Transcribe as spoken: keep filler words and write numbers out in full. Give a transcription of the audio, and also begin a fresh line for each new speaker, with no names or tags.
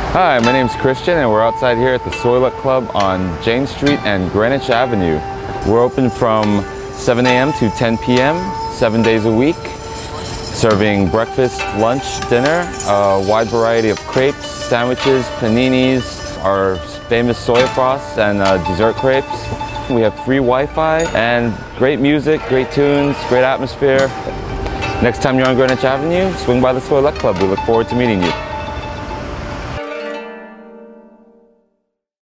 Hi, my name's Christian and we're outside here at the Soy Luck Club on James Street and Greenwich Avenue. We're open from seven A M to ten P M, seven days a week, serving breakfast, lunch, dinner, a wide variety of crepes, sandwiches, paninis, our famous soy frosts, and uh, dessert crepes. We have free Wi-Fi and great music, great tunes, great atmosphere. Next time you're on Greenwich Avenue, swing by the Soy Luck Club. We look forward to meeting you.